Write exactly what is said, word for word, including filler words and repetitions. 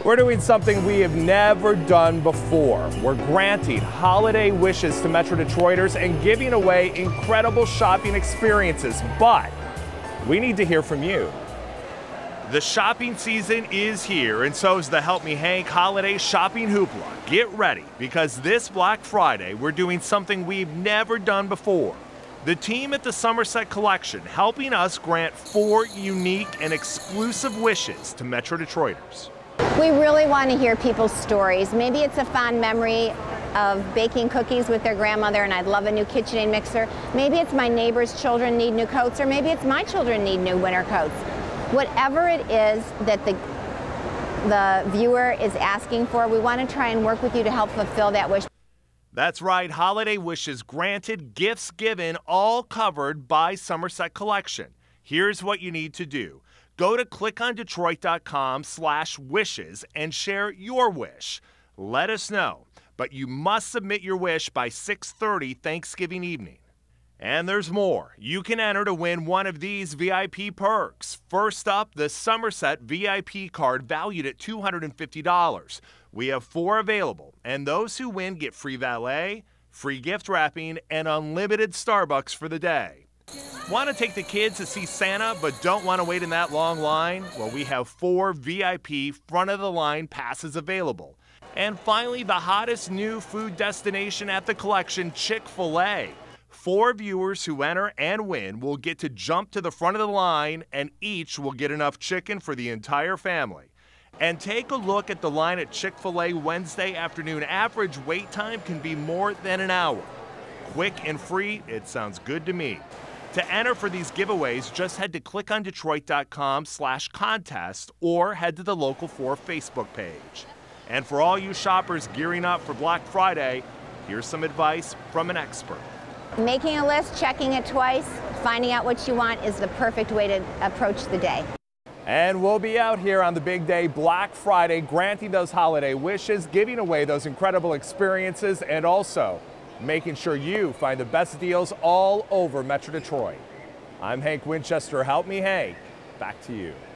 We're doing something we have never done before. We're granting holiday wishes to Metro Detroiters and giving away incredible shopping experiences, but we need to hear from you. The shopping season is here, and so is the Help Me Hank Holiday Shopping Hoopla. Get ready, because this Black Friday, we're doing something we've never done before. The team at the Somerset Collection helping us grant four unique and exclusive wishes to Metro Detroiters. We really want to hear people's stories. Maybe it's a fond memory of baking cookies with their grandmother and I'd love a new KitchenAid mixer. Maybe it's my neighbor's children need new coats, or maybe it's my children need new winter coats. Whatever it is that the, the viewer is asking for, we want to try and work with you to help fulfill that wish. That's right, holiday wishes granted, gifts given, all covered by Somerset Collection. Here's what you need to do. Go to click on detroit dot com slash wishes and share your wish. Let us know, but you must submit your wish by six thirty Thanksgiving evening. And there's more. You can enter to win one of these V I P perks. First up, the Somerset V I P card valued at two hundred fifty dollars. We have four available, and those who win get free valet, free gift wrapping, and unlimited Starbucks for the day. Want to take the kids to see Santa but don't want to wait in that long line? Well, we have four V I P front-of-the-line passes available. And finally, the hottest new food destination at the collection, Chick-fil-A. Four viewers who enter and win will get to jump to the front of the line, and each will get enough chicken for the entire family. And take a look at the line at Chick-fil-A Wednesday afternoon. Average wait time can be more than an hour. Quick and free, it sounds good to me. To enter for these giveaways, just head to click on detroit dot com slash contest or head to the Local four Facebook page. And for all you shoppers gearing up for Black Friday, here's some advice from an expert. Making a list, checking it twice, finding out what you want is the perfect way to approach the day. And we'll be out here on the big day, Black Friday, granting those holiday wishes, giving away those incredible experiences, and also making sure you find the best deals all over Metro Detroit. I'm Hank Winchester. Help Me Hank. Back to you.